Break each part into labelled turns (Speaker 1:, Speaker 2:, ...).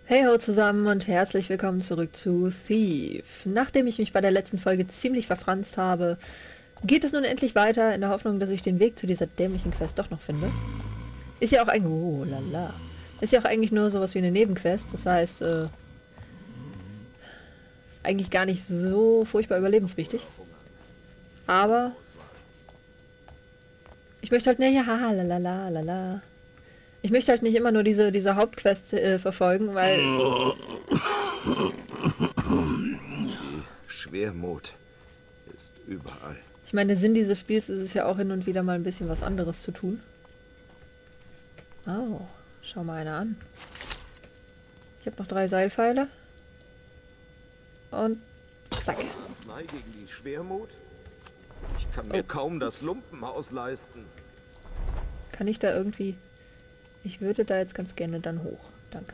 Speaker 1: Hey ho zusammen und herzlich willkommen zurück zu Thief. Nachdem ich mich bei der letzten Folge ziemlich verfranst habe, geht es nun endlich weiter in der Hoffnung, dass ich den Weg zu dieser dämlichen Quest doch noch finde. Ist ja auch eigentlich... Oh lala. Ist ja auch eigentlich nur sowas wie eine Nebenquest, das heißt, eigentlich gar nicht so furchtbar überlebenswichtig. Aber... Ich möchte halt... Ne, ja, lalala, lala. Ich möchte halt nicht immer nur diese Hauptquest verfolgen, weil...
Speaker 2: Schwermut ist überall.
Speaker 1: Ich meine, der Sinn dieses Spiels ist es ja auch hin und wieder mal ein bisschen was anderes zu tun. Oh, schau mal einer an. Ich habe noch 3 Seilpfeile. Und zack.
Speaker 2: Nein, gegen die Schwermut? Ich kann mir kaum das Lumpenhaus leisten.
Speaker 1: Kann ich da irgendwie... Ich würde da jetzt ganz gerne dann hoch. Danke.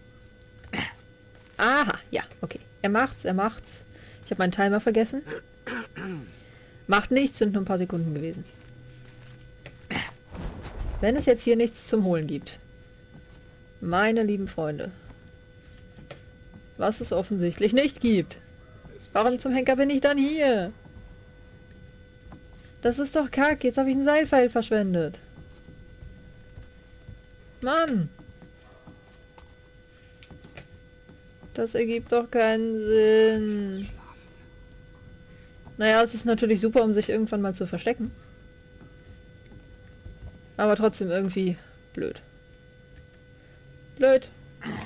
Speaker 1: Aha, ja, okay. Er macht's, er macht's. Ich habe meinen Timer vergessen. Macht nichts, sind nur ein paar Sekunden gewesen. Wenn es jetzt hier nichts zum Holen gibt. Meine lieben Freunde. Was es offensichtlich nicht gibt. Warum zum Henker bin ich dann hier? Das ist doch kack. Jetzt habe ich einen Seilpfeil verschwendet. Mann! Das ergibt doch keinen Sinn. Naja, es ist natürlich super, um sich irgendwann mal zu verstecken. Aber trotzdem irgendwie blöd. Blöd.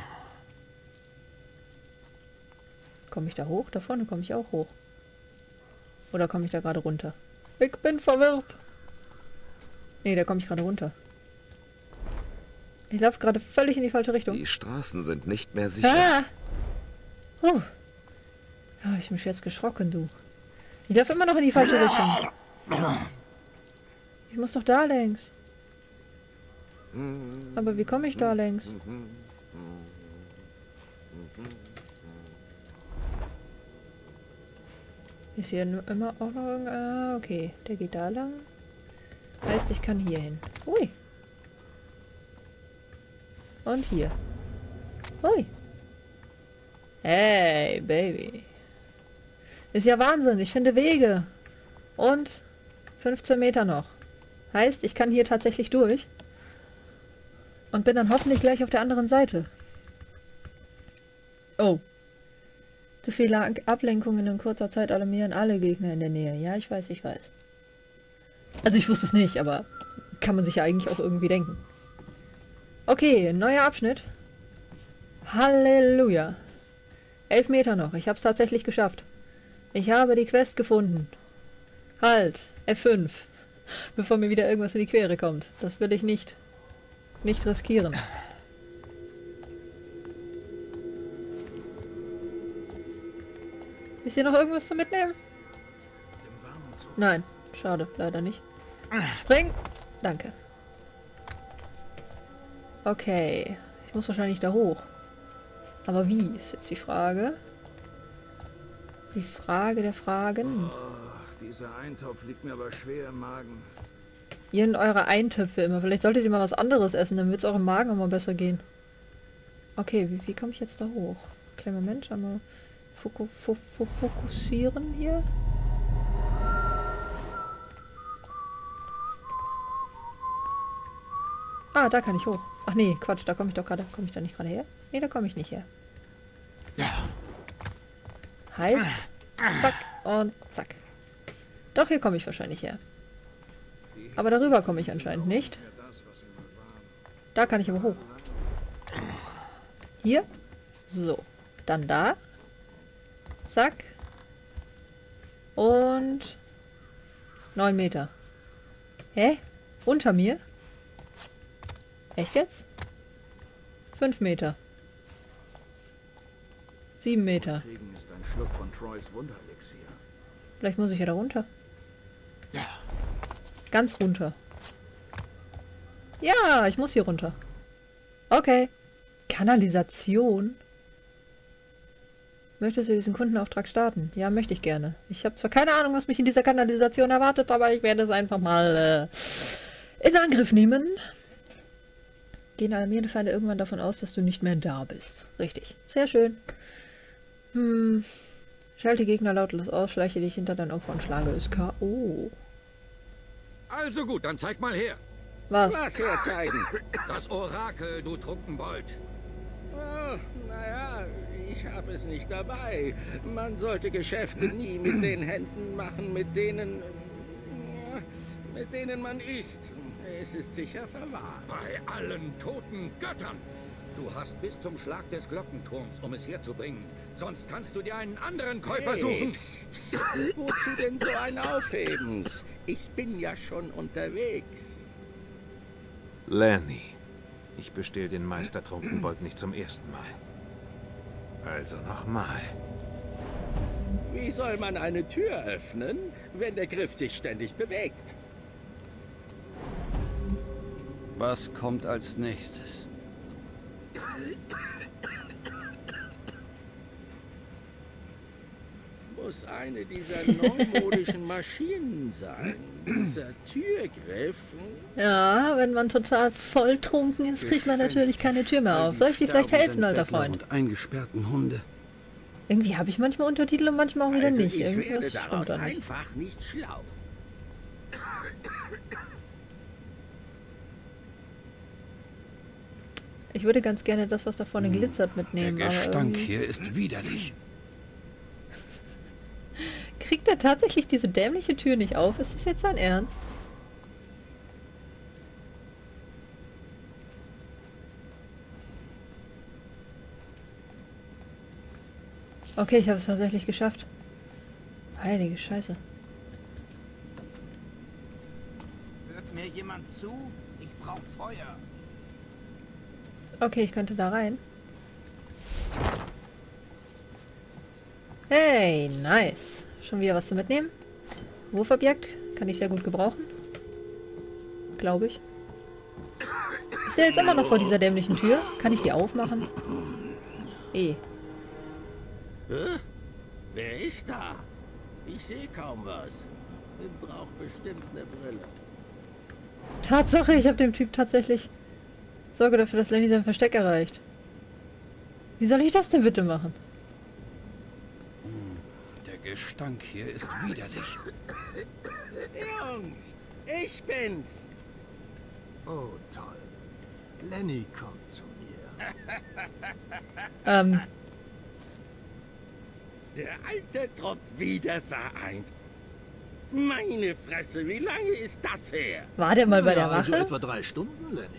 Speaker 1: Komme ich da hoch? Da vorne komme ich auch hoch. Oder komme ich da gerade runter? Ich bin verwirrt. Nee, da komme ich gerade runter. Ich laufe gerade völlig in die falsche Richtung.
Speaker 2: Die Straßen sind nicht mehr sicher.
Speaker 1: Ah! Oh. Ja, ich mich jetzt geschrocken, du. Ich laufe immer noch in die falsche Richtung. Ich muss doch da längs. Aber wie komme ich da längs? Ist hier immer auch noch irgendein... Ah, okay. Der geht da lang. Heißt, ich kann hier hin. Ui. Und hier. Hui. Hey, Baby. Ist ja Wahnsinn. Ich finde Wege. Und 15 Meter noch. Heißt, ich kann hier tatsächlich durch. Und bin dann hoffentlich gleich auf der anderen Seite. Oh. Zu viele Ablenkungen in kurzer Zeit alarmieren alle Gegner in der Nähe. Ja, ich weiß, ich weiß. Also ich wusste es nicht, aber kann man sich ja eigentlich auch irgendwie denken. Okay, neuer Abschnitt. Halleluja. 11 Meter noch. Ich habe es tatsächlich geschafft. Ich habe die Quest gefunden. Halt. F5. Bevor mir wieder irgendwas in die Quere kommt. Das will ich nicht riskieren. Ist hier noch irgendwas zu mitnehmen? Nein. Schade. Leider nicht. Spring. Danke. Okay. Ich muss wahrscheinlich da hoch. Aber wie, ist jetzt die Frage. Die Frage der Fragen.
Speaker 3: Oh, dieser Eintopf liegt mir aber schwer im Magen.
Speaker 1: Ihr und eure Eintöpfe immer. Vielleicht solltet ihr mal was anderes essen, dann wird es eurem Magen auch mal besser gehen. Okay, wie komme ich jetzt da hoch? Kleinen Moment, einmal fokussieren hier. Ah, da kann ich hoch. Ach nee, Quatsch, da komme ich doch gerade. Komme ich da nicht gerade her? Nee, da komme ich nicht her. Heißt, zack und zack. Doch, hier komme ich wahrscheinlich her. Aber darüber komme ich anscheinend nicht. Da kann ich aber hoch. Hier. So. Dann da. Zack. Und 9 Meter. Hä? Unter mir? Echt jetzt? 5 Meter. 7 Meter.
Speaker 3: Regen ist ein Schluck von Troys Wunderelixier.
Speaker 1: Vielleicht muss ich ja da runter. Ganz runter. Ja, ich muss hier runter. Okay. Kanalisation. Möchtest du diesen Kundenauftrag starten? Ja, möchte ich gerne. Ich habe zwar keine Ahnung, was mich in dieser Kanalisation erwartet, aber ich werde es einfach mal in Angriff nehmen. gehen alarmierende Feinde irgendwann davon aus, dass du nicht mehr da bist. Richtig. Sehr schön. Schalte Gegner lautlos aus, schleiche dich hinter dein Opfer und schlage es K.O.
Speaker 3: Also gut, dann zeig mal her.
Speaker 1: Was?
Speaker 4: Was herzeigen?
Speaker 3: Das Orakel, du Trunkenbold.
Speaker 4: Oh, naja, ich habe es nicht dabei. Man sollte Geschäfte nie mit den Händen machen, mit denen man isst. Es ist sicher verwahrt.
Speaker 3: Bei allen toten Göttern. Du hast bis zum Schlag des Glockenturms, um es herzubringen. Sonst kannst du dir einen anderen Käufer suchen.
Speaker 4: Psst, psst. Wozu denn so ein Aufhebens? Ich bin ja schon unterwegs.
Speaker 5: Lenny, ich bestehle den Meister Trunkenbold nicht zum ersten Mal. Also nochmal.
Speaker 4: Wie soll man eine Tür öffnen, wenn der Griff sich ständig bewegt?
Speaker 6: Was kommt als nächstes?
Speaker 4: Muss eine dieser neumodischen Maschinen sein. Dieser Türgriff.
Speaker 1: Ja, wenn man total volltrunken ist, kriegt man natürlich keine Tür mehr auf. Soll ich dir vielleicht helfen, alter Freund?
Speaker 6: Und eingesperrten Hunde.
Speaker 1: Irgendwie habe ich manchmal Untertitel und manchmal auch wieder
Speaker 4: Also
Speaker 1: nicht.
Speaker 4: ich werde
Speaker 1: Irgendwas
Speaker 4: daraus
Speaker 1: stimmt da nicht.
Speaker 4: einfach nicht schlau.
Speaker 1: Ich würde ganz gerne das, was da vorne glitzert, mitnehmen.
Speaker 6: Der Gestank
Speaker 1: aber
Speaker 6: hier ist widerlich.
Speaker 1: kriegt er tatsächlich diese dämliche Tür nicht auf? Ist das jetzt sein Ernst? Okay, ich habe es tatsächlich geschafft. Heilige Scheiße.
Speaker 7: Hört mir jemand zu? Ich brauche Feuer.
Speaker 1: Okay, ich könnte da rein. Hey, nice. Schon wieder was zu mitnehmen. Wurfobjekt. Kann ich sehr gut gebrauchen. Glaube ich. Ich stehe jetzt immer noch vor dieser dämlichen Tür. Kann ich die aufmachen?
Speaker 4: Hä? Wer ist da? Ich sehe kaum was. Ich brauche bestimmt eine Brille.
Speaker 1: Tatsache, ich habe dem Typ tatsächlich... Sorge dafür, dass Lenny sein Versteck erreicht. Wie soll ich das denn bitte machen?
Speaker 6: Der Gestank hier ist widerlich.
Speaker 4: Jungs, ich bin's.
Speaker 2: Oh, toll. Lenny kommt zu mir.
Speaker 4: Der alte Trupp wieder vereint. Meine Fresse, wie lange ist das her?
Speaker 1: War der mal bei der
Speaker 2: Also
Speaker 1: Wache?
Speaker 2: etwa 3 Stunden, Lenny.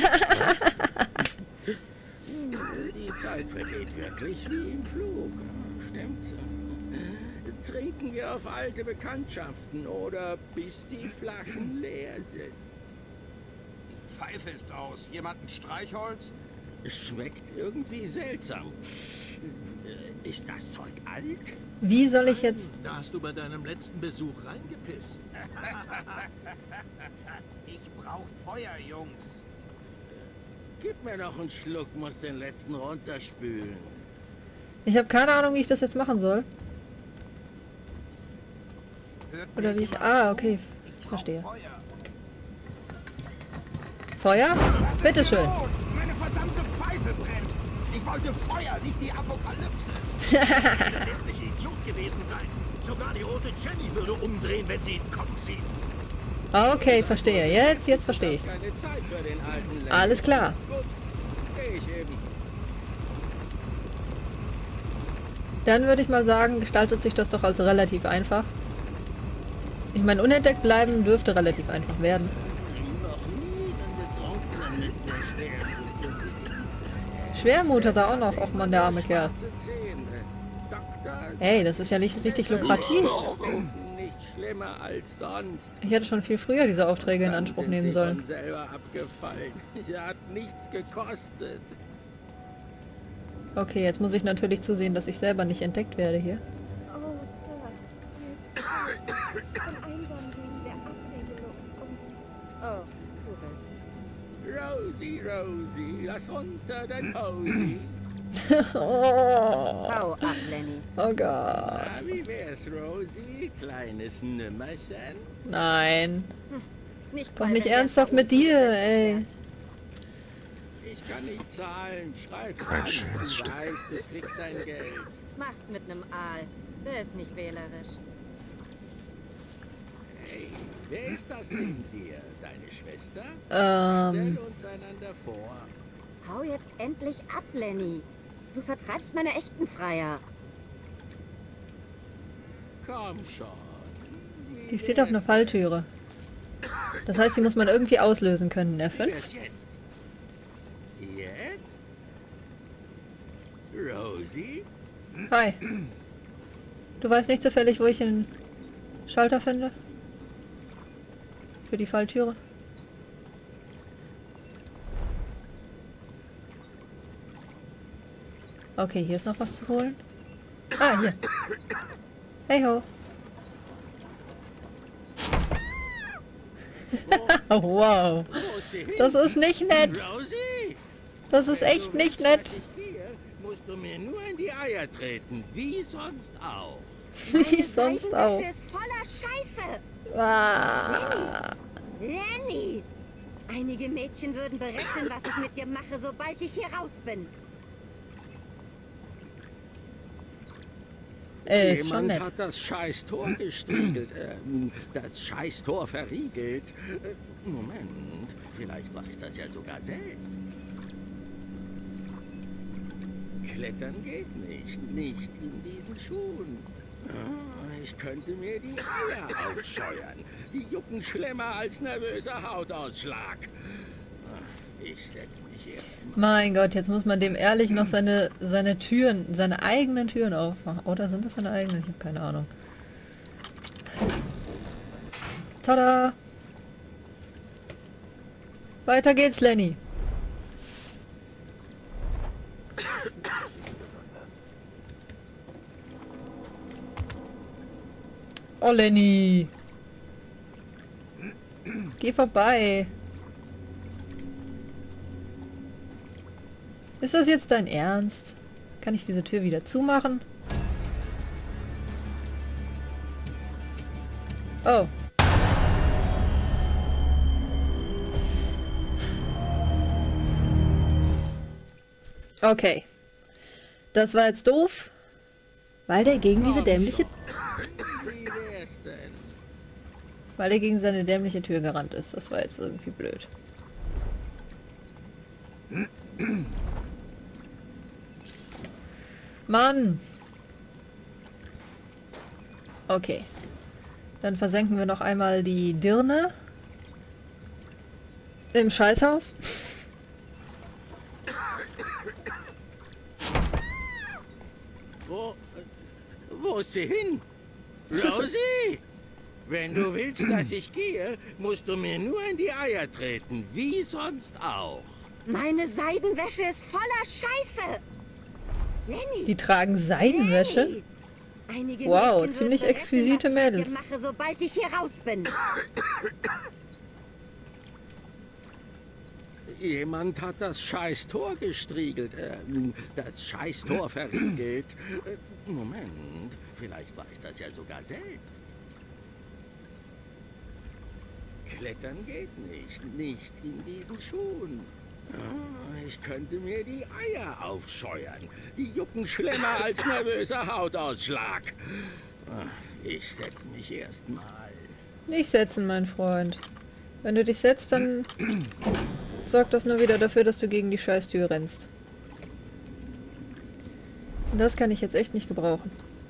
Speaker 4: Die Zeit vergeht wirklich wie im Flug. Stimmt's? Trinken wir auf alte Bekanntschaften oder bis die Flaschen leer sind.
Speaker 7: Die Pfeife ist aus. Jemand ein Streichholz?
Speaker 4: Schmeckt irgendwie seltsam. Ist das Zeug alt?
Speaker 1: Wie soll ich jetzt...
Speaker 2: Da hast du bei deinem letzten Besuch reingepisst.
Speaker 7: Ich brauche Feuer, Jungs.
Speaker 4: Gib mir noch einen Schluck, muss den letzten runterspülen.
Speaker 1: Ich habe keine Ahnung, wie ich das jetzt machen soll.
Speaker 7: Hört
Speaker 1: Oder
Speaker 7: mir
Speaker 1: wie ich...
Speaker 7: jemand
Speaker 1: Ah,
Speaker 7: zu?
Speaker 1: okay. Ich
Speaker 7: brauch
Speaker 1: verstehe.
Speaker 7: Feuer.
Speaker 1: Feuer? Bitteschön.
Speaker 7: Los! Meine verdammte Pfeife brennt! Ich wollte Feuer, nicht die Apokalypse! Das muss dieser dämliche Idiot gewesen sein. Sogar die rote Jenny würde umdrehen, wenn sie ihn kommen sieht.
Speaker 1: Okay, verstehe. Jetzt verstehe ich.
Speaker 4: Keine Zeit für den alten Lenny.
Speaker 1: Alles klar.
Speaker 4: Gut, geh ich eben.
Speaker 1: Dann würde ich mal sagen, gestaltet sich das doch als relativ einfach. Ich meine, unentdeckt bleiben dürfte relativ einfach werden.
Speaker 4: Noch nie einen Betrunkenen mit der Schwermut gesehen.
Speaker 1: Schwermut hat er auch noch. Och man, der arme Kerl.
Speaker 4: Schwarze Zähne. Doktor,
Speaker 1: Hey, das ist ja nicht richtig lukrativ.
Speaker 4: nicht schlimmer als sonst.
Speaker 1: Ich hätte schon viel früher diese Aufträge in
Speaker 4: Dann
Speaker 1: Anspruch
Speaker 4: sind
Speaker 1: nehmen
Speaker 4: sie
Speaker 1: sollen.
Speaker 4: von selber abgefallen. Sie hat nichts gekostet.
Speaker 1: Okay, jetzt muss ich natürlich zusehen, dass ich selber nicht entdeckt werde hier.
Speaker 8: Oh, Sir, mir ist kalt. Von einsam wegen der Abregelung und... Oh, du bist's.
Speaker 4: Rosie, Rosie, lass runter dein Posy.
Speaker 1: Oh,
Speaker 8: Hau ab, Lenny.
Speaker 1: oh Gott.
Speaker 4: Na, wie wär's, Rosie? Kleines Nümmerchen?
Speaker 1: Nein.
Speaker 8: Nicht
Speaker 1: Doch
Speaker 8: mal,
Speaker 1: nicht
Speaker 8: wenn der
Speaker 1: ernsthaft mit dir, ey.
Speaker 4: Ich kann nicht zahlen. Schreib's
Speaker 5: Ein
Speaker 4: an.
Speaker 5: schönes
Speaker 4: Du
Speaker 5: Stück.
Speaker 4: weißt, du kriegst dein Geld.
Speaker 8: Mach's mit nem Aal. Der ist nicht wählerisch.
Speaker 4: Hey, wer ist das neben dir? Deine Schwester?
Speaker 1: Ähm,
Speaker 4: Stell uns einander vor.
Speaker 8: Hau jetzt endlich ab, Lenny. Du vertreibst meine echten Freier.
Speaker 4: Komm schon.
Speaker 1: die steht auf einer Falltüre. Das heißt, die muss man irgendwie auslösen können, F5.
Speaker 4: Erst jetzt. Jetzt? Rosie?
Speaker 1: Hi. Du weißt nicht zufällig, wo ich den Schalter finde? Für die Falltüre? Okay, hier ist noch was zu holen. Ah, hier. Hey ho. Oh, wow.
Speaker 4: Wo ist sie hin?
Speaker 1: Das ist nicht nett.
Speaker 4: Rosie?
Speaker 1: Das ist echt nicht nett.
Speaker 4: Wenn du willst, dass ich gehe, musst du mir nur in die Eier treten, wie sonst auch.
Speaker 1: Wie sonst auch.
Speaker 8: Seidenwäsche ist voller Scheiße.
Speaker 1: Ah.
Speaker 8: Lenny! Einige Mädchen würden berechnen, was ich mit dir mache, sobald ich hier raus bin.
Speaker 1: Ist schon
Speaker 4: Jemand
Speaker 1: nett.
Speaker 4: hat das Scheiß-Tor gestriegelt, das Scheiß-Tor verriegelt. Moment, vielleicht mache ich das ja sogar selbst. Klettern geht nicht in diesen Schuhen. Ah, ich könnte mir die Eier aufscheuern. Die jucken schlimmer als nervöser Hautausschlag. Ah, ich setze mich erst mal.
Speaker 1: Mein Gott, jetzt muss man dem ehrlich noch seine Türen, seine eigenen Türen aufmachen. Oder sind das seine eigenen? Ich habe keine Ahnung. Tada! Weiter geht's, Lenny. Oh, Lenny. Geh vorbei. Ist das jetzt dein Ernst? Kann ich diese Tür wieder zumachen? Oh. Okay. Das war jetzt doof, weil der gegen diese dämliche...
Speaker 4: Wie wär's denn?
Speaker 1: Weil er gegen seine dämliche Tür gerannt ist. Das war jetzt irgendwie blöd. Mann! Okay. Dann versenken wir noch einmal die Dirne. Im Scheißhaus.
Speaker 4: Wo ist sie hin? Rosie! Wenn du willst, dass ich gehe, musst du mir nur in die Eier treten, wie sonst auch.
Speaker 8: Meine Seidenwäsche ist voller Scheiße. Lenny!
Speaker 1: Die tragen Seidenwäsche.
Speaker 8: Lenny! Einige
Speaker 1: Wow,
Speaker 8: Mädchen
Speaker 1: ziemlich
Speaker 8: würden berechnen,
Speaker 1: exquisite
Speaker 8: was ich mit
Speaker 1: Mädels.
Speaker 8: dir mache, sobald ich hier raus bin.
Speaker 4: Jemand hat das Scheiß-Tor gestriegelt, das Scheiß-Tor verriegelt. Moment, vielleicht mache ich das ja sogar selbst. Klettern geht nicht in diesen Schuhen. Ah, ich könnte mir die Eier aufscheuern. Die jucken schlimmer als nervöser Hautausschlag. Ah, ich setze mich erst mal.
Speaker 1: Nicht setzen, mein Freund. Wenn du dich setzt, dann sorgt das nur wieder dafür, dass du gegen die Scheißtür rennst. Und das kann ich jetzt echt nicht gebrauchen.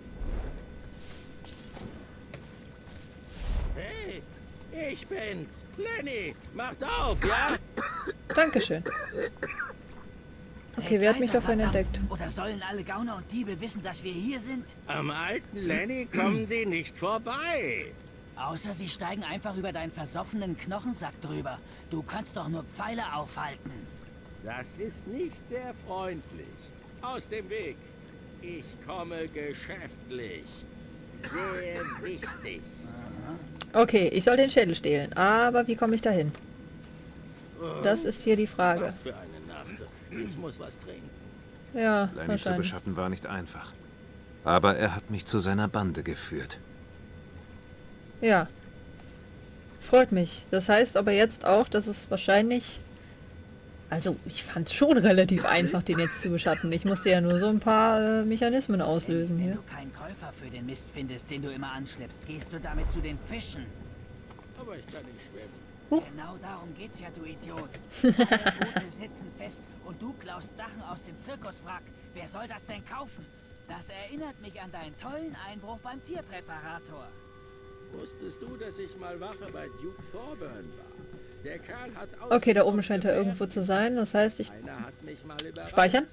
Speaker 4: Hey, ich bin's. Lenny, macht auf, ja?
Speaker 1: Dankeschön. Okay, wer hat mich davon entdeckt?
Speaker 9: Oder sollen alle Gauner und Diebe wissen, dass wir hier sind?
Speaker 4: Am alten Lenny kommen die nicht vorbei.
Speaker 9: Außer sie steigen einfach über deinen versoffenen Knochensack drüber. Du kannst doch nur Pfeile aufhalten.
Speaker 4: Das ist nicht sehr freundlich. Aus dem Weg. Ich komme geschäftlich. Sehr wichtig.
Speaker 1: Okay, ich soll den Schädel stehlen. Aber wie komme ich dahin? Das ist hier die Frage.
Speaker 4: Was für eine Nacht. Ich muss was trinken.
Speaker 1: Ja,
Speaker 5: Lenny zu
Speaker 1: wahrscheinlich.
Speaker 5: beschatten war nicht einfach. Aber er hat mich zu seiner Bande geführt.
Speaker 1: Ja. Freut mich. Das heißt aber jetzt auch, dass es wahrscheinlich Also, ich fand es schon relativ einfach, den jetzt zu beschatten. Ich musste ja nur so ein paar Mechanismen auslösen
Speaker 9: Wenn
Speaker 1: hier.
Speaker 9: du keinen Käufer für den Mist findest, den du immer anschleppst, gehst du damit zu den Fischen.
Speaker 4: Aber ich kann nicht schwimmen.
Speaker 9: Genau darum geht's ja, du Idiot. Alle Boote sitzen fest und du klaust Sachen aus dem Zirkuswrack. Wer soll das denn kaufen? Das erinnert mich an deinen tollen Einbruch beim Tierpräparator.
Speaker 4: Wusstest du, dass ich mal Wache bei Duke Thorburn war? Der Kerl hat
Speaker 1: Okay, da oben scheint er irgendwo zu sein. Das heißt, ich...
Speaker 4: Einer hat mich mal überrascht.
Speaker 1: Speichern?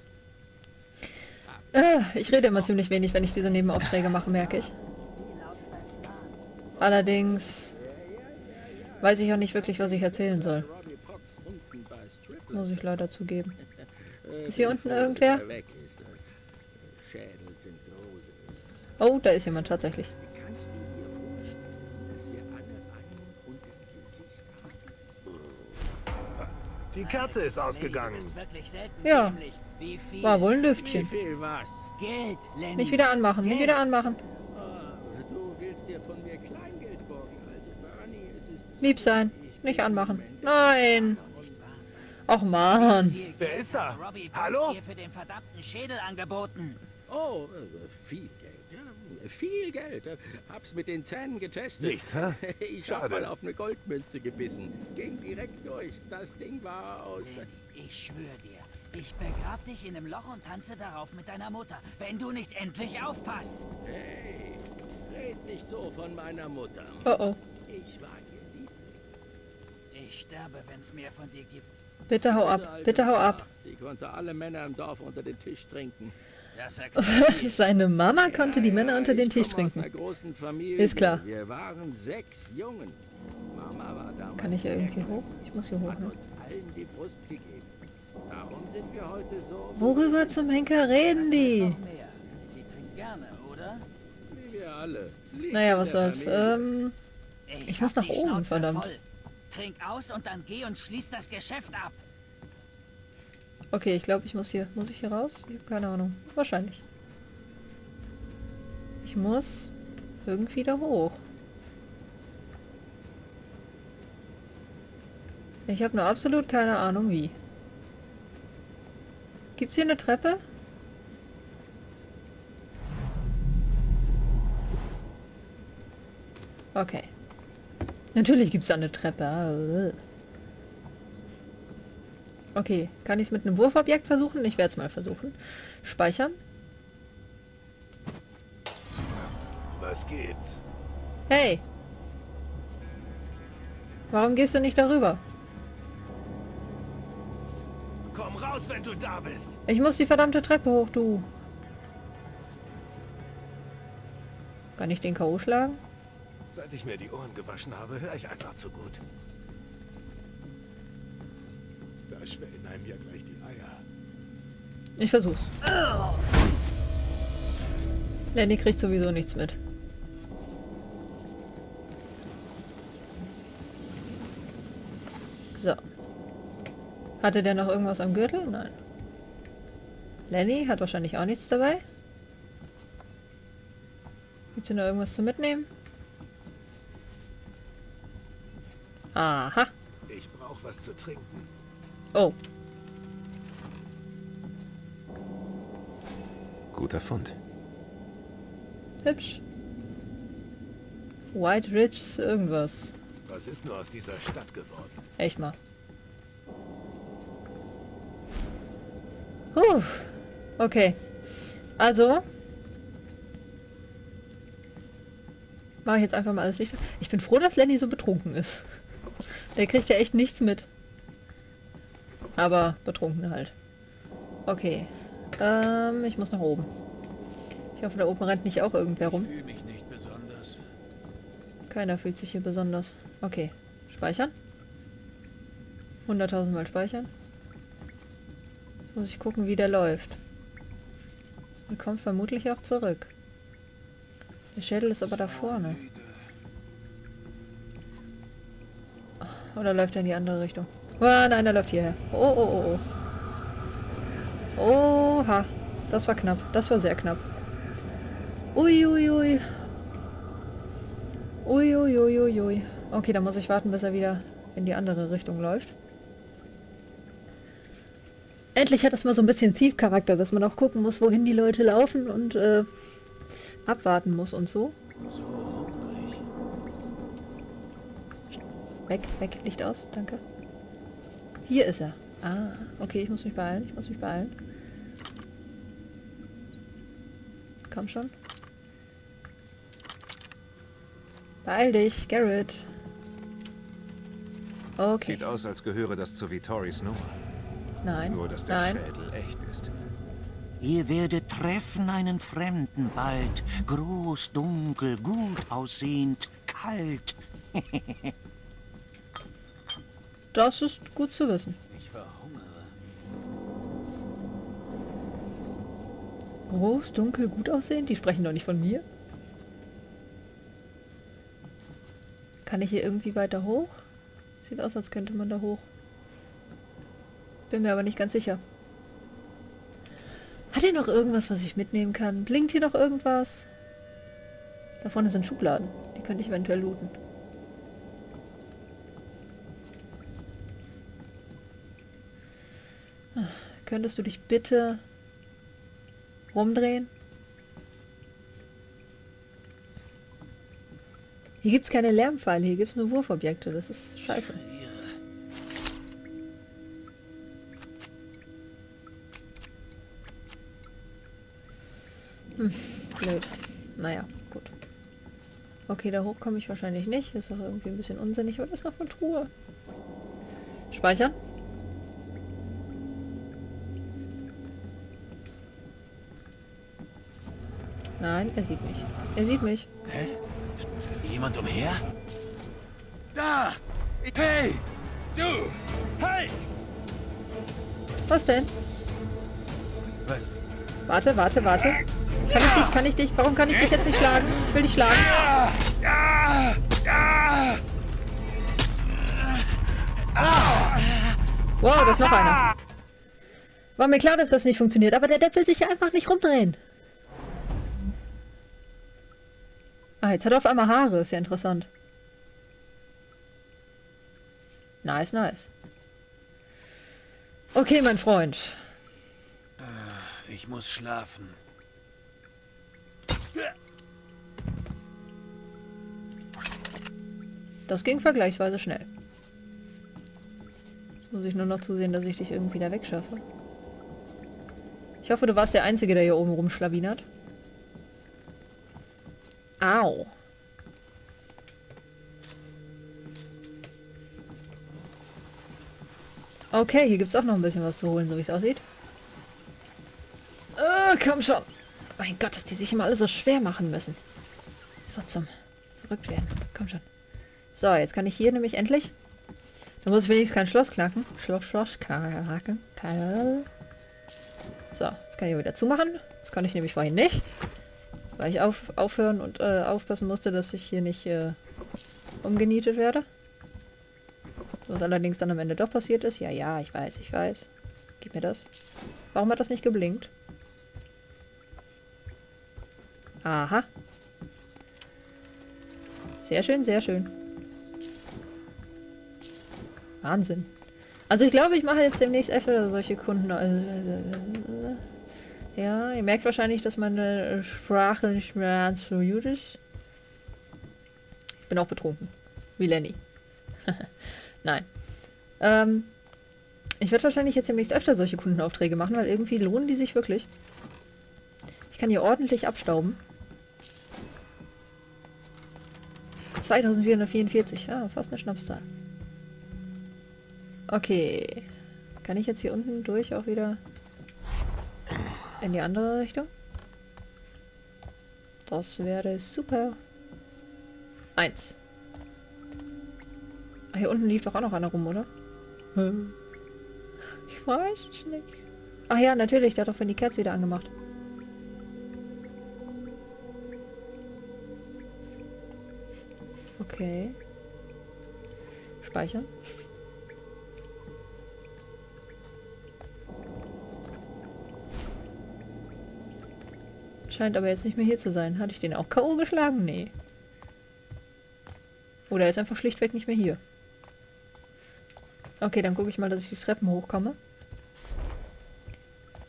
Speaker 1: Ich rede immer ziemlich wenig, wenn ich diese Nebenaufträge mache, merke ich. Allerdings weiß ich auch nicht wirklich, was ich erzählen soll. Muss ich leider zugeben. Ist hier unten irgendwer? Oh, da ist jemand tatsächlich.
Speaker 10: Die Kerze ist ausgegangen.
Speaker 1: Ja, war wohl ein Lüftchen.
Speaker 4: Wie viel was?
Speaker 9: Geld, Lenny.
Speaker 1: Nicht wieder anmachen, nicht wieder anmachen.
Speaker 4: Du willst dir von mir Kleingeld borgen, alte Bernie. Es ist
Speaker 1: Lieb sein, nicht anmachen. Nein. Och man.
Speaker 10: Wer ist da?
Speaker 9: Robbie
Speaker 10: Hallo?
Speaker 9: dir für den verdammten Schädel angeboten.
Speaker 4: Oh, viel Geld. Ja, viel Geld. Hab's mit den Zähnen getestet.
Speaker 10: Nichts, hä?
Speaker 4: Ich hab
Speaker 10: Schade.
Speaker 4: mal auf eine Goldmünze gebissen. Ging direkt durch. Das Ding war aus...
Speaker 9: Ich schwöre dir, ich begrab dich in einem Loch und tanze darauf mit deiner Mutter, wenn du nicht endlich aufpasst.
Speaker 4: Hey, red nicht so von meiner Mutter.
Speaker 1: Oh oh.
Speaker 4: Ich war ihr Liebling.
Speaker 9: Ich sterbe, wenn's mehr von dir gibt.
Speaker 1: Bitte hau ab, bitte hau ab.
Speaker 4: Sie konnte alle Männer im Dorf unter den Tisch trinken.
Speaker 9: Das erklärt viel.
Speaker 1: Seine Mama konnte die Männer unter den Tisch
Speaker 4: Ich komme aus
Speaker 1: trinken.
Speaker 4: einer großen Familie.
Speaker 1: Ist klar.
Speaker 4: Wir waren 6 Jungen. Mama war damals
Speaker 1: Kann ich hier
Speaker 4: sehr
Speaker 1: irgendwie
Speaker 4: krank.
Speaker 1: hoch? Ich muss hier hoch,
Speaker 4: Hat
Speaker 1: ne?
Speaker 4: uns allen die Brust gegeben. Darum sind wir heute so...
Speaker 1: Worüber zum Henker reden die?
Speaker 9: Noch mehr. Die trinkt gerne, oder?
Speaker 4: Wie wir alle. Lieb
Speaker 1: Naja,
Speaker 4: in
Speaker 1: was
Speaker 4: der
Speaker 1: soll's.
Speaker 4: Familie.
Speaker 1: Ich muss
Speaker 9: hab
Speaker 1: nach
Speaker 9: die
Speaker 1: oben,
Speaker 9: Schnauze
Speaker 1: verdammt.
Speaker 9: voll. Trink aus und dann geh und schließ das Geschäft ab.
Speaker 1: Okay, ich glaube, ich muss hier... Muss ich hier raus? Ich habe keine Ahnung. Wahrscheinlich. Ich muss irgendwie da hoch. Ich habe nur absolut keine Ahnung wie. Gibt's hier eine Treppe? Okay. Natürlich gibt's da eine Treppe. Okay, kann ich es mit einem Wurfobjekt versuchen? Ich werde es mal versuchen. Speichern.
Speaker 10: Was gibt's?
Speaker 1: Hey! Warum gehst du nicht darüber?
Speaker 10: Komm raus, wenn du da bist.
Speaker 1: Ich muss die verdammte Treppe hoch, du. Kann ich den K.O. schlagen?
Speaker 10: Seit ich mir die Ohren gewaschen habe, höre ich einfach zu gut. Da schwellen einem ja gleich die Eier.
Speaker 1: Ich versuch's. Lenny kriegt sowieso nichts mit. So. Hatte der noch irgendwas am Gürtel? Nein. Lenny hat wahrscheinlich auch nichts dabei. Gibt hier noch irgendwas zu mitnehmen? Aha.
Speaker 10: Ich brauche was zu trinken.
Speaker 1: Oh.
Speaker 5: Guter Fund.
Speaker 1: Hübsch. White Ridge irgendwas.
Speaker 10: Was ist nur aus dieser Stadt geworden?
Speaker 1: Echt mal. Okay. Also. Mache ich jetzt einfach mal alles Licht. Ich bin froh, dass Lenny so betrunken ist. Der kriegt ja echt nichts mit. Aber betrunken halt. Okay. Ich muss nach oben. Ich hoffe, da oben rennt nicht auch irgendwer rum.
Speaker 6: Ich fühle mich nicht besonders.
Speaker 1: Keiner fühlt sich hier besonders. Okay. Speichern. 100.000 Mal speichern. Jetzt muss ich gucken, wie der läuft. Er kommt vermutlich auch zurück. Der Schädel ist aber da vorne. Oder läuft er in die andere Richtung? Oh, nein, er läuft hierher. Oh, oh, oh, oh. Oha. Das war knapp. Das war sehr knapp. Ui, ui, ui. Ui, ui, ui, ui, ui. Okay, dann muss ich warten, bis er wieder in die andere Richtung läuft. Endlich hat das mal so ein bisschen Thief-Charakter, dass man auch gucken muss, wohin die Leute laufen und abwarten muss und so. Weg, Licht aus, danke. Hier ist er. Ah, okay, ich muss mich beeilen, Komm schon. Beeil dich, Garrett. Okay.
Speaker 5: Sieht aus, als gehöre das zu Vittoris Nummer.
Speaker 1: Nein.
Speaker 5: Nur, dass der Schädel echt ist.
Speaker 11: Ihr werdet treffen einen Fremden bald. Groß, dunkel, gut aussehend, kalt.
Speaker 1: Das ist gut zu wissen.
Speaker 10: Ich verhungere.
Speaker 1: Groß, dunkel, gut aussehend? Die sprechen doch nicht von mir. Kann ich hier irgendwie weiter hoch? Sieht aus, als könnte man da hoch. Bin mir aber nicht ganz sicher. Hat hier noch irgendwas, was ich mitnehmen kann? Blinkt hier noch irgendwas? Da vorne sind Schubladen. Die könnte ich eventuell looten. Könntest du dich bitte rumdrehen? Hier gibt es keine Lärmpfeile, hier gibt es nur Wurfobjekte. Das ist scheiße. Blöd. Naja, gut. Okay, da hoch komme ich wahrscheinlich nicht. Ist auch irgendwie ein bisschen unsinnig. Aber das ist noch eine Truhe. Speichern. Nein, er sieht mich. Er sieht mich.
Speaker 10: Hä? Jemand umher? Da! Hey! Du! Halt!
Speaker 1: Was denn?
Speaker 10: Was?
Speaker 1: Warte. Kann ich dich? Warum kann ich dich jetzt nicht schlagen? Ich will dich schlagen. Wow, da ist noch einer. War mir klar, dass das nicht funktioniert, aber der Depp will sich ja einfach nicht rumdrehen. Ah, jetzt hat er auf einmal Haare. Ist ja interessant. Nice. Okay, mein Freund.
Speaker 6: Ich muss schlafen.
Speaker 1: Das ging vergleichsweise schnell. Jetzt muss ich nur noch zusehen, dass ich dich irgendwie da wegschaffe. Ich hoffe, du warst der Einzige, der hier oben rumschlawinert. Au. Okay, hier gibt es auch noch ein bisschen was zu holen, so wie es aussieht. Komm schon. Mein Gott, dass die sich immer alle so schwer machen müssen. So zum verrückt werden. Komm schon. So, jetzt kann ich hier nämlich endlich. Da muss ich wenigstens kein Schloss knacken. Schloss knacken. So, jetzt kann ich wieder zumachen. Das kann ich nämlich vorhin nicht. Weil ich aufhören und aufpassen musste, dass ich hier nicht umgenietet werde. Was allerdings dann am Ende doch passiert ist. Ja, ich weiß. Gib mir das. Warum hat das nicht geblinkt? Aha. Sehr schön. Wahnsinn. Also ich glaube, ich mache jetzt demnächst öfter solche Kunden. Ja, ihr merkt wahrscheinlich, dass meine Sprache nicht mehr so gut ist. Ich bin auch betrunken. Wie Lenny. Nein. Ich werde wahrscheinlich jetzt demnächst öfter solche Kundenaufträge machen, weil irgendwie lohnen die sich wirklich. Ich kann hier ordentlich abstauben. 2444. Ja, fast eine Schnapszahl. Okay. Kann ich jetzt hier unten durch auch wieder in die andere Richtung? Das wäre super. 1. Ah, hier unten lief doch auch noch einer rum, oder? Ich weiß es nicht. Ach ja, natürlich, der hat doch von die Kerze wieder angemacht. Okay. Speichern. Scheint aber jetzt nicht mehr hier zu sein. Hatte ich den auch K.O. geschlagen? Nee. Oder er ist einfach schlichtweg nicht mehr hier. Okay, dann gucke ich mal, dass ich die Treppen hochkomme.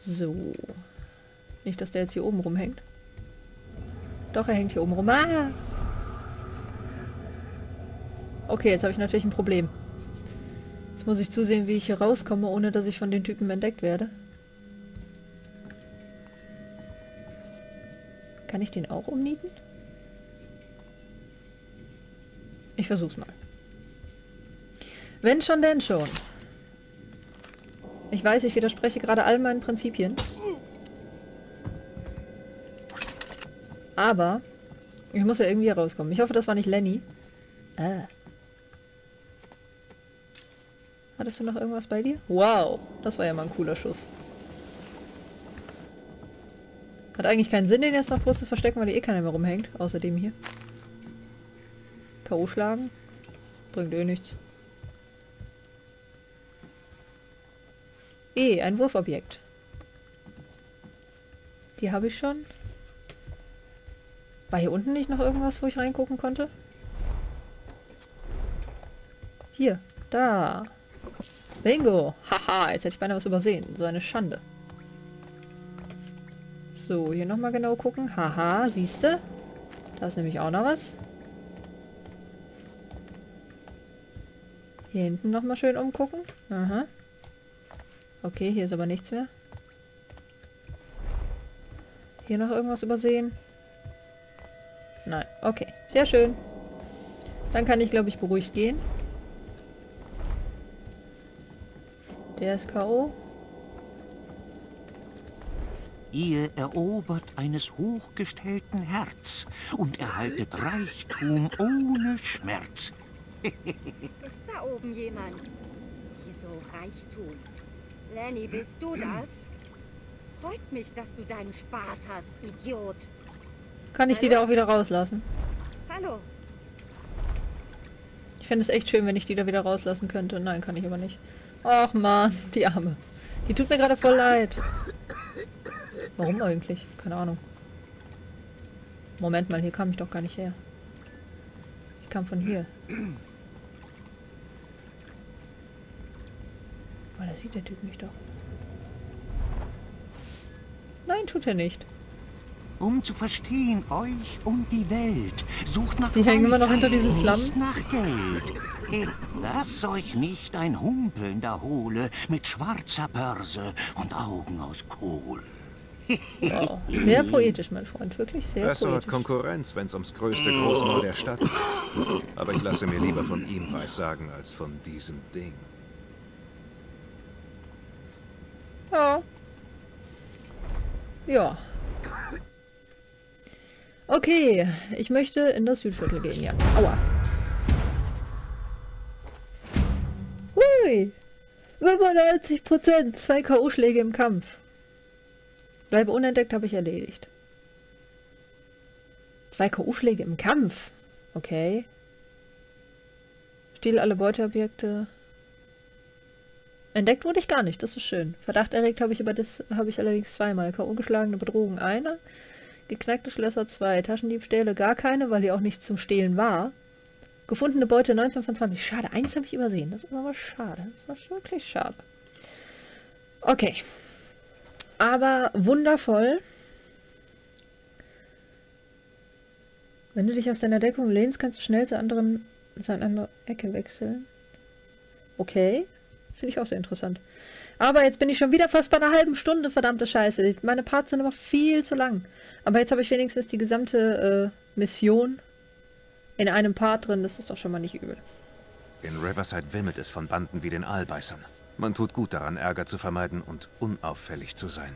Speaker 1: So. Nicht, dass der jetzt hier oben rumhängt. Doch, er hängt hier oben rum. Ah! Okay, jetzt habe ich natürlich ein Problem. Jetzt muss ich zusehen, wie ich hier rauskomme, ohne dass ich von den Typen entdeckt werde. Kann ich den auch umnieten? Ich versuch's mal. Wenn schon, denn schon. Ich weiß, ich widerspreche gerade all meinen Prinzipien. Aber ich muss ja irgendwie hier rauskommen. Ich hoffe, das war nicht Lenny. Hattest du noch irgendwas bei dir? Wow, das war ja mal ein cooler Schuss. Hat eigentlich keinen Sinn, den jetzt noch groß zu verstecken, weil hier eh keiner mehr rumhängt. Außer dem hier. K.O. schlagen. Bringt eh nichts. Ein Wurfobjekt. Die habe ich schon. War hier unten nicht noch irgendwas, wo ich reingucken konnte? Hier, da. Bingo. Haha, jetzt hätte ich beinahe was übersehen. So eine Schande. So, hier nochmal genau gucken. Haha, siehste? Da ist nämlich auch noch was. Hier hinten nochmal schön umgucken. Aha. Okay, hier ist aber nichts mehr. Hier noch irgendwas übersehen? Nein, okay. Sehr schön. Dann kann ich, glaube ich, beruhigt gehen. Der ist K.O.
Speaker 11: Ihr erobert eines hochgestellten Herz und erhaltet Reichtum ohne Schmerz.
Speaker 8: Ist da oben jemand? Wieso Reichtum? Lenny, bist du das? Freut mich, dass du deinen Spaß hast, Idiot.
Speaker 1: Kann ich die da auch wieder rauslassen?
Speaker 8: Hallo.
Speaker 1: Ich fände es echt schön, wenn ich die da wieder rauslassen könnte. Nein, kann ich aber nicht. Ach man, die Arme. Die tut mir gerade voll leid. Warum eigentlich? Keine Ahnung. Moment mal, hier kam ich doch gar nicht her. Ich kam von hier. Oh, da sieht der Typ mich doch. Nein, tut er nicht.
Speaker 11: Um zu verstehen euch und die Welt, sucht nach
Speaker 1: Die hängen immer noch hinter
Speaker 11: Weisheit,
Speaker 1: diesen Flammen.
Speaker 11: nicht nach Geld. Lass euch nicht ein Humpelnder hole mit schwarzer Börse und Augen aus Kohl.
Speaker 1: Wow. Sehr poetisch, mein Freund. Wirklich sehr
Speaker 5: Bresser hat
Speaker 1: poetisch.
Speaker 5: Konkurrenz, wenn es ums größte Großmaul der Stadt geht. Aber ich lasse mir lieber von ihm weissagen, als von diesem Ding.
Speaker 1: Ja. Ja. Okay, ich möchte in das Südviertel gehen, ja. Aua. Hui! 95%! 2 K.O.-Schläge im Kampf. Bleibe unentdeckt, habe ich erledigt. 2 K.O.-Schläge im Kampf? Okay. Stehle alle Beuteobjekte. Entdeckt wurde ich gar nicht, das ist schön. Verdacht erregt habe ich allerdings zweimal. K.O. geschlagene Bedrohung einer. Geknackte Schlösser 2. Taschendiebstähle gar keine, weil hier auch nichts zum Stehlen war. Gefundene Beute 19 von 20. Schade, eins habe ich übersehen. Das ist aber schade. Das ist wirklich schade. Okay. Aber wundervoll. Wenn du dich aus deiner Deckung lehnst, kannst du schnell zu einer anderen Ecke wechseln. Okay. Finde ich auch sehr interessant. Aber jetzt bin ich schon wieder fast bei einer halben Stunde, verdammte Scheiße. Meine Parts sind aber viel zu lang. Aber jetzt habe ich wenigstens die gesamte Mission in einem Part drin. Das ist doch schon mal nicht übel.
Speaker 5: In Riverside wimmelt es von Banden wie den Aalbeißern. Man tut gut daran, Ärger zu vermeiden und unauffällig zu sein.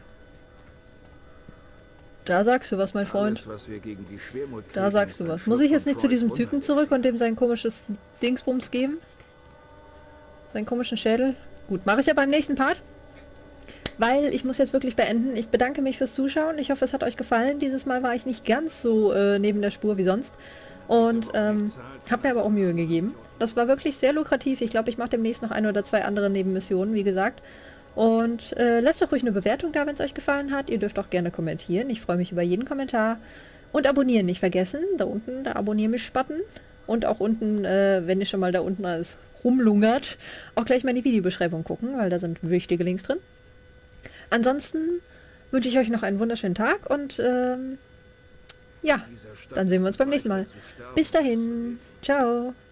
Speaker 1: Da sagst du was, mein Freund.
Speaker 2: Alles, was wir gegen die Schwermut
Speaker 1: Da
Speaker 2: kriegen,
Speaker 1: sagst
Speaker 2: ist
Speaker 1: du
Speaker 2: ein
Speaker 1: was.
Speaker 2: Schluck
Speaker 1: Muss ich jetzt
Speaker 2: von
Speaker 1: nicht zu diesem
Speaker 2: Freud's
Speaker 1: Typen
Speaker 2: Wunderhitze.
Speaker 1: zurück und dem sein komisches Dingsbums geben? Seinen komischen Schädel? Gut, mache ich ja beim nächsten Part. Weil ich muss jetzt wirklich beenden. Ich bedanke mich fürs Zuschauen. Ich hoffe, es hat euch gefallen. Dieses Mal war ich nicht ganz so neben der Spur wie sonst. Und habe mir aber auch Mühe gegeben. Das war wirklich sehr lukrativ. Ich glaube, ich mache demnächst noch 1 oder 2 andere Nebenmissionen, wie gesagt. Und lasst doch ruhig eine Bewertung da, wenn es euch gefallen hat. Ihr dürft auch gerne kommentieren. Ich freue mich über jeden Kommentar. Und abonnieren nicht vergessen. Da unten, der Abonnier-mich-Button. Und auch unten, wenn ihr schon mal da unten alles rumlungert, auch gleich mal in die Videobeschreibung gucken, weil da sind wichtige Links drin. Ansonsten wünsche ich euch noch einen wunderschönen Tag und ja, dann sehen wir uns beim nächsten Mal. Bis dahin. Ciao.